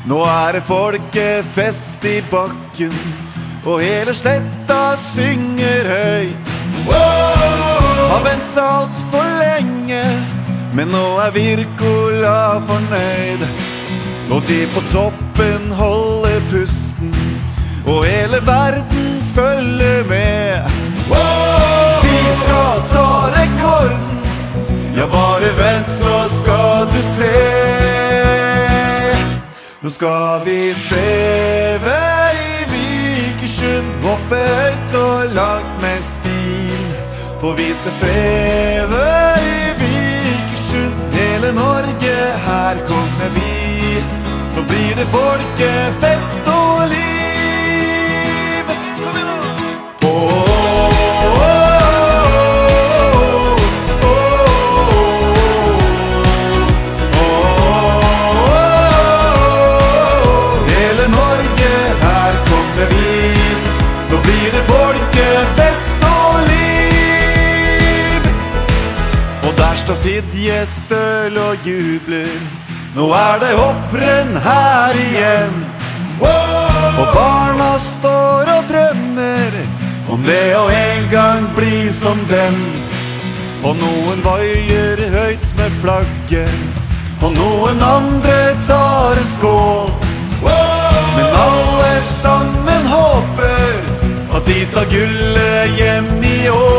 Nå det folkefest I bakken, og hele sletta synger høyt. Har ventet alt for lenge, men nå Wirkola fornøyd. Og de på toppen holder pusten, og hele verden følger med. Vi skal ta rekorden, ja bare vent så skal du se. Nå skal vi sveve I Vikersund, hoppe høyt og langt med stil. For vi skal sveve I Vikersund, hele Norge, her kommer vi. Nå blir det folkefest og liv. Kom igjen da! Hele Norge, her kommer vi. Nå blir det folkefest og liv. Og der står Fidje Støl og jubler. Nå det hopprenn her igjen. Og barna står og drømmer om det å en gang bli som dem. Og noen vaier høyt med flagget, og noen andre tar en skål. Men alle sammen håper at de tar gullet hjem I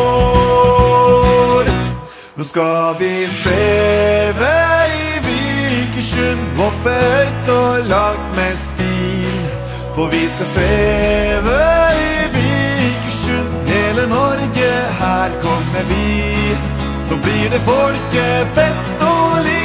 år. Nå skal vi sveve I Vikersund, hoppe høyt og langt med stil. For vi skal sveve I Vikersund, hele Norge, her kommer vi. Nå blir det folkefest og liv.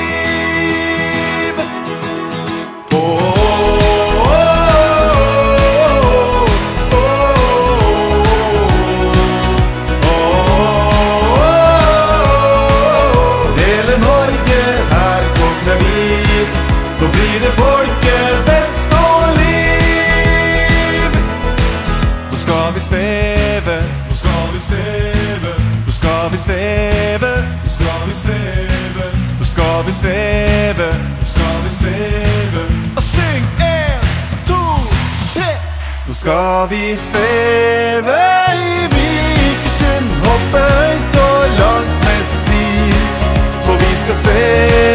Hele Norge, her kommer vi. Nå blir det folkefest og liv. Nå skal vi sveve, nå skal vi sveve. Nå skal vi sveve, nå skal vi sveve. Nå skal vi sveve, nå skal vi sveve. Og syng 1, 2, 3. Nå skal vi sveve I Vikersund, hoppe høyt og langt med stil. For vi skal sveve